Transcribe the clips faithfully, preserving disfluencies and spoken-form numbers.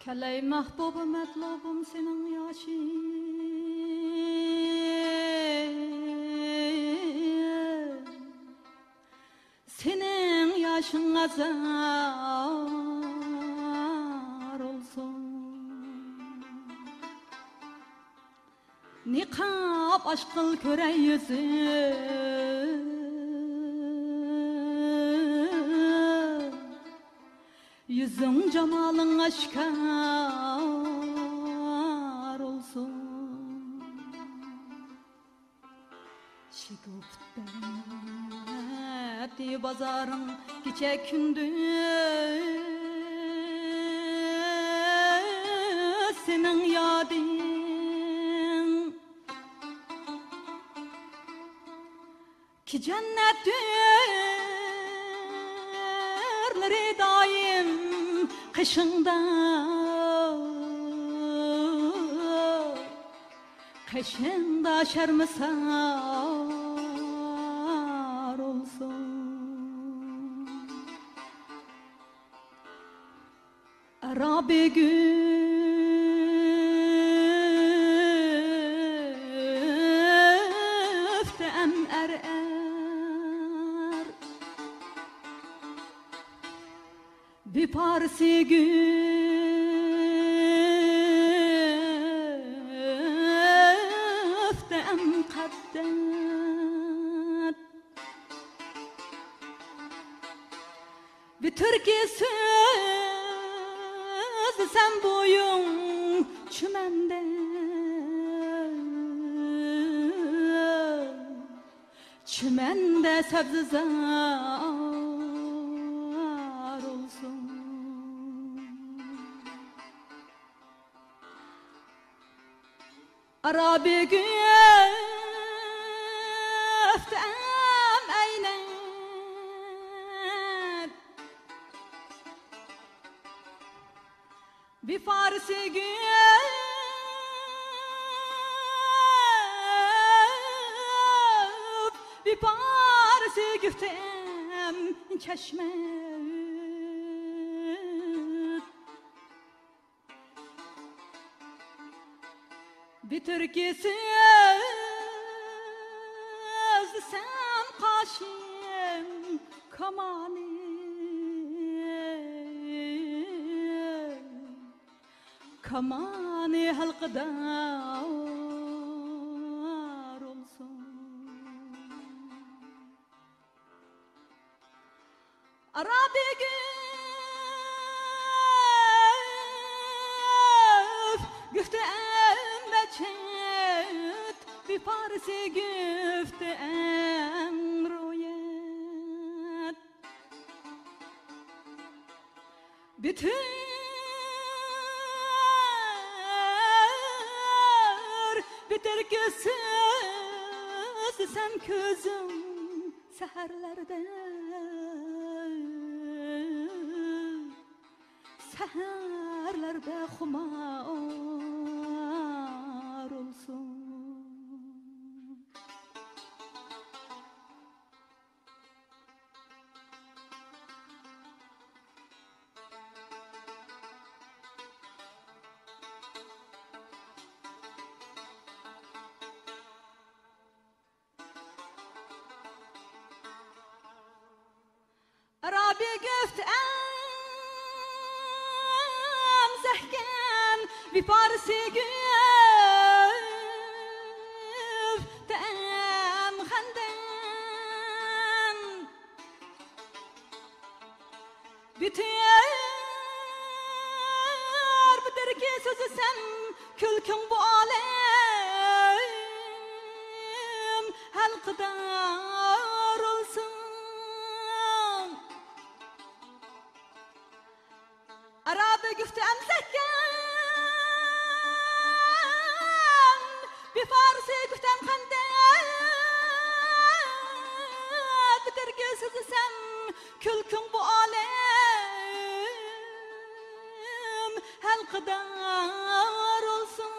Keley mahbubum metlubum senin yaşın Senin yaşın azar olsun Nikab aşkıl köre yüzü Yüzün cemalın aşkar olsun Şiguftet bazarın gece gündüz Senin yadın Ki cennet dürleri daim Kışında Kışında şermisar olsun Arabi güftem er er Bir parsi güftem kaddet Bir türkü söz sen boyun çümende Çümende sebzezar olsun Arabi güftem eynet Bir farsi güf Bir farsi güftem çeşme Bir türkü söz sen kaşım kamani Kamani halkadar olsun Arabi güf güftem beçet Bir parsi güftem rüyet Bütün Türkü söz sen közüm seherlerde Seherlerde humar olsun Arabi güftem zehken Bir parsi güftem xenden Biter bitir ki sözü sen Külkün bu alem Halkıdar olsun Arabi güftem zehken Bir farsi güftem xenden Bitir ki sözü sen Külkün bu alem Halkıdar olsun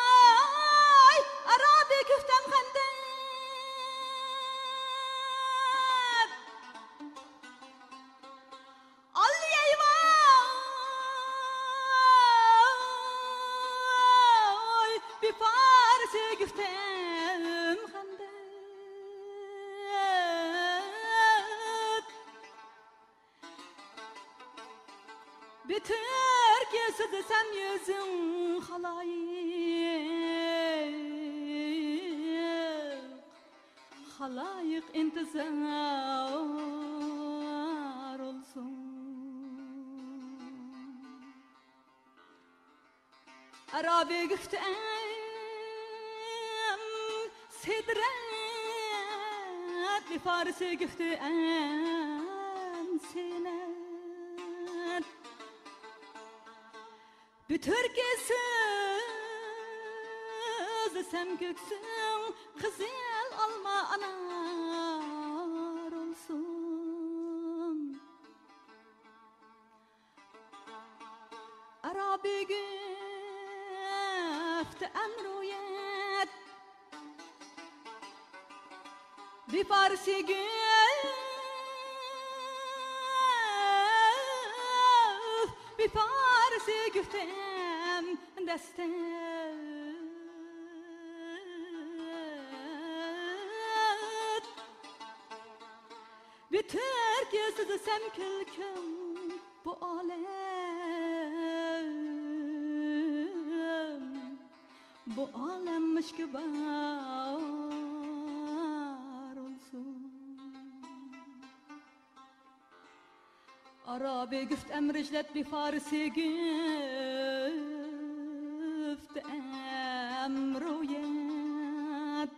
Vay Arabi güftem xenden Biter kesesem yüzün halayık halayık intizar olsun. Arabi güftem sedret bir Farsi güftem senet Bütür kesez sem göksün kızıl alma anar olsun. Arabi güft emruyet bir Farsi güft bir Farsi güftem destet bir Türk'üsü sem külküm bu alem bu alemmiş kibar olsun. Arabi güft emriclet bir Farsi güft emruyet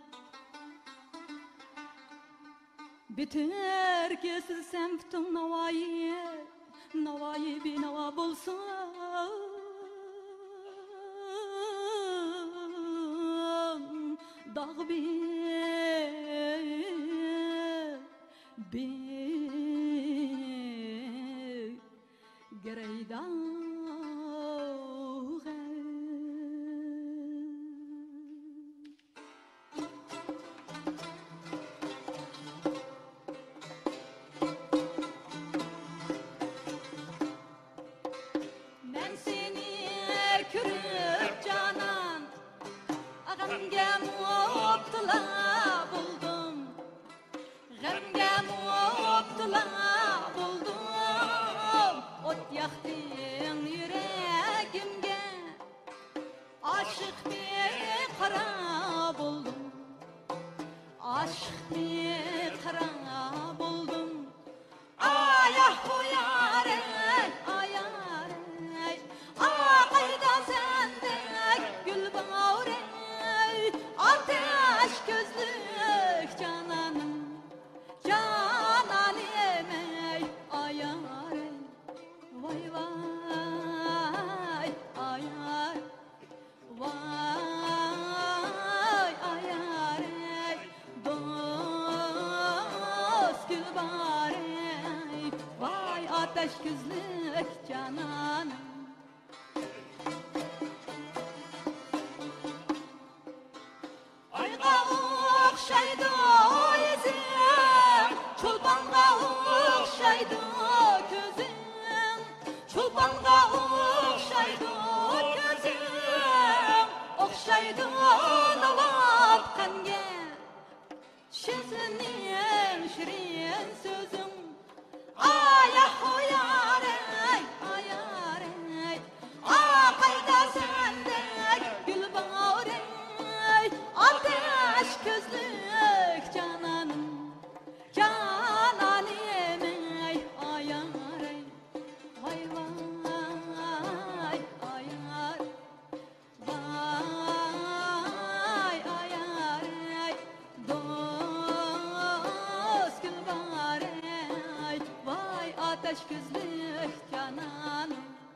biter kesil semtun navayi navayi bir nava bulsun. Dağ bir bir gereydan ben seni kürüp canan ağamge muoptula buldum gamge muoptula buldum ot yaktın yüreğimge aşık bir kara buldum aşık bir kara buldum ayah uyare ayare ağayda sendek gül bağre ateş gözlük cananım canan emey ayare vay vay ayar vay ayare dost gül bare vay ateş gözlük cananım. Ayga okşaydı yüzüm, çulpanga okşaydı gözüm, çulpanga okşaydı gözüm, okşaydı nalap kange, şizlinin şirin sözüm, ayah uyare, ayare, ağayda sendek gül bağre. Ateş gözlük cananım canan emey ayare vay vay ayar vay ayare dost gül bare vay ateş gözlük cananım.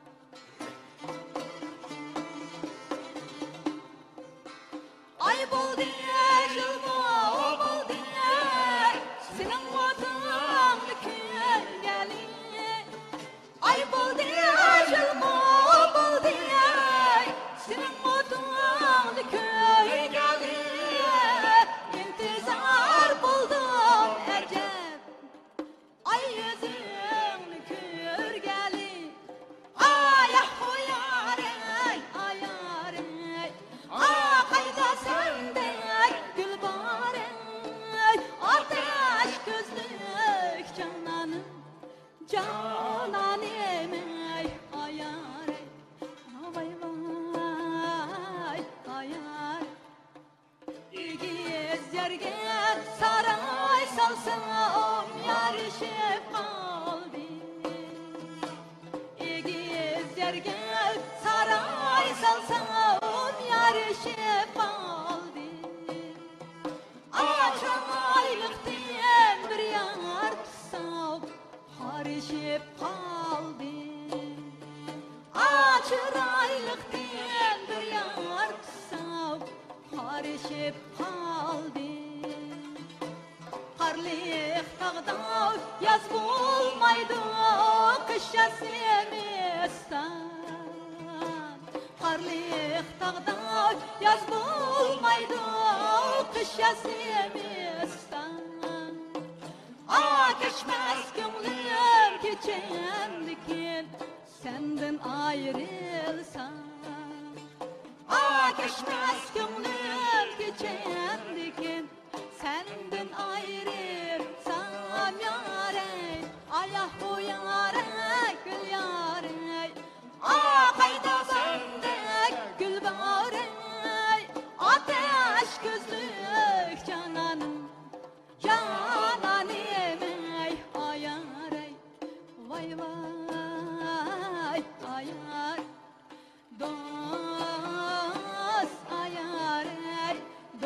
Ay bul diye, jılma o bul diye, senin vatanlı köy gelin. Ay bul diye, jılma o bul diye, senin vatanlı köy gelin. İntizar buldum ecep, ay yüzünü kör gelin. Ayah uyare, ayare, ağayda sendek gül bare, ateş gözlük cananım, canan emey ay yarışıp kaldı. İgiz yerge saray salsam yarışıp kaldı. Açaylıktan bir yar tutsam harışıp kaldı. Açaylıktan bir yar tutsam harışıp kaldı. Karlık dağda yaz bulmaydı kış yasemistan. Karlık dağda yaz bulmaydı kış yasemistan. Ah geçmez gönlüm geçendikin senden ayrılsam. Ah geçmez gönlüm geçendikin senden ayrılsam yarey. Ayah bu yarey gül yarey. Ah kayda sende gül barey. Ateş gözlük cananım cananım ey ayarey. Vay vay ayar dost ayarey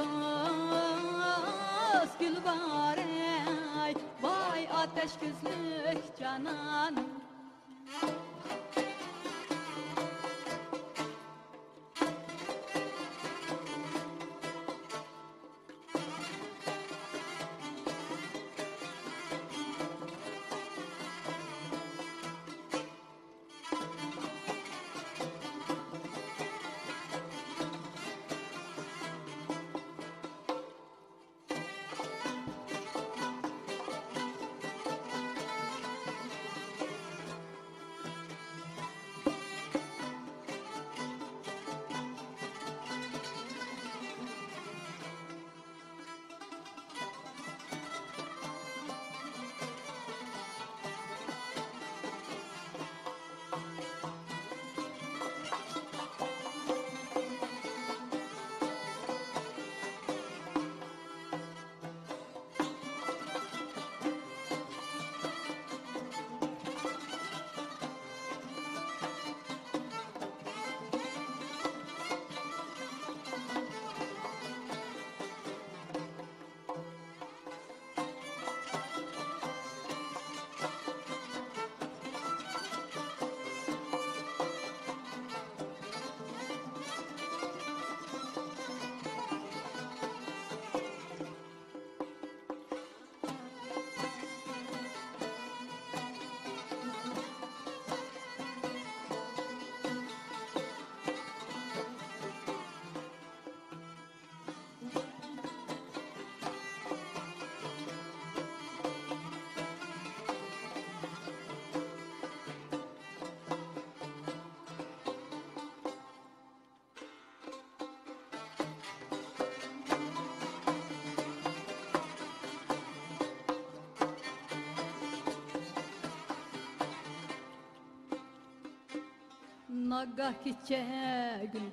dost gül barey. Vay ateş gözlük cananım. Nagah kiçe gül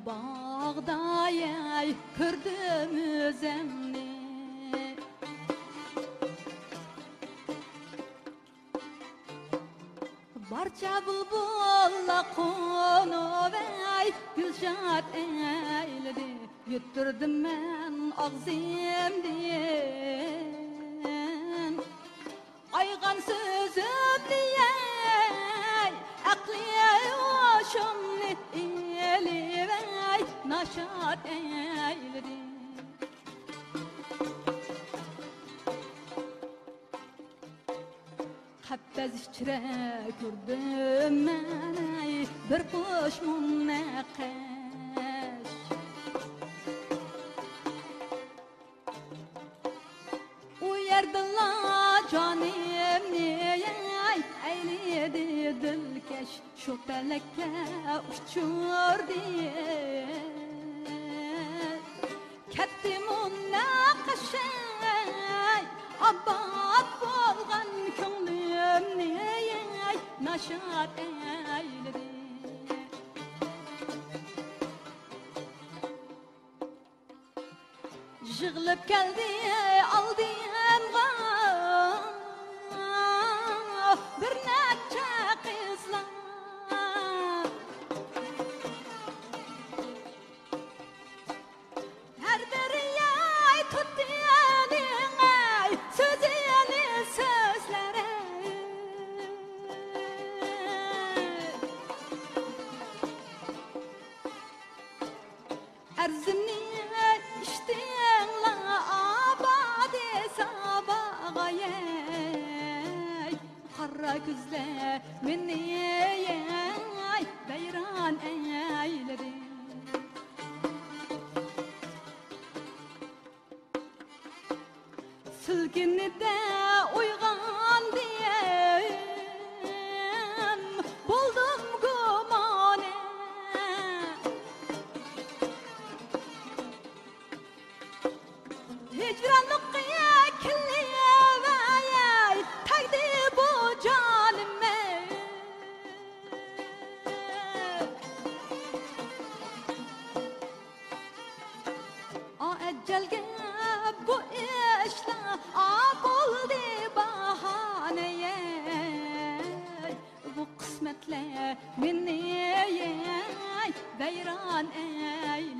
bağda yay kırdım üzemni. Barça bulbulla konu vay gülşat eyledi. Yutturdım ben ağzımdan aygan sözüm diye akliye hoşumni eli vay naşat eyledi. Habbez içre kürdüm men bir kuş munnekeş. Uyardıla canım niye eyledi dilkeş. Şu feleke uçur diye kettim munnekeşey. Abad bolgan könglim niye naşat eyledi. Jığılıp geldi aldığım Erzimni işten la abade sabagay Qarra küzle minni beyran eyledi Sülgünü de uygan diyem buldum gumane Hicranlıkya killiye vayay tagdi bu canime A eccelge bu işla buldu bahaneye Bu kısmetle minni beyran eyle